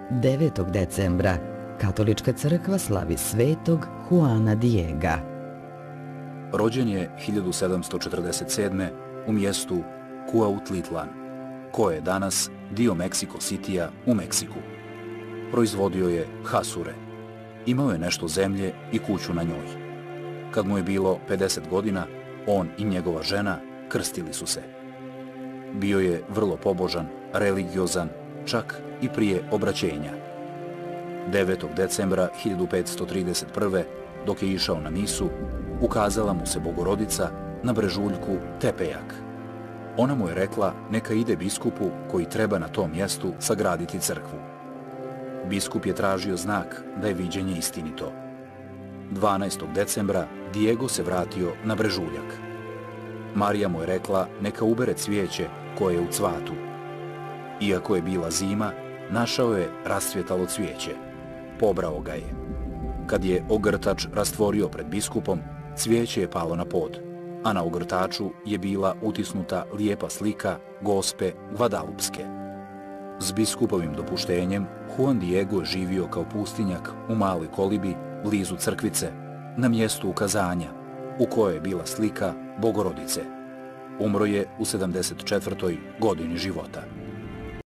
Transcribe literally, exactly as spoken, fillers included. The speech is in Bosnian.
devetog decembra katolička crkva slavi svetog Juana Diega. Rođen je hiljadu sedamsto četrdeset sedme. u mjestu Cuautitlán, koje je danas dio Mexico Citya u Meksiku. Proizvodio je hasure. Imao je nešto zemlje i kuću na njoj. Kad mu je bilo pedeset godina, on i njegova žena krstili su se. Bio je vrlo pobožan, religiozan, čak i prije obraćenja. devetog decembra hiljadu petsto trideset prve. dok je išao na misu, ukazala mu se Bogorodica na brežuljku Tepejak. Ona mu je rekla neka ide biskupu koji treba na tom mjestu sagraditi crkvu. Biskup je tražio znak da je viđenje istinito. dvanaestog decembra Diego se vratio na brežuljak. Marija mu je rekla neka ubere cvijeće koje je u cvatu. Iako je bila zima, našao je rascvjetalo cvijeće. Pobrao ga je. Kad je ogrtač rastvorio pred biskupom, cvijeće je palo na pod, a na ogrtaču je bila utisnuta lijepa slika Gospe Gvadalupske. S biskupovim dopuštenjem, Juan Diego je živio kao pustinjak u maloj kolibi blizu crkvice, na mjestu ukazanja, u kojoj je bila slika Bogorodice. Umro je u sedamdeset četvrtoj godini života.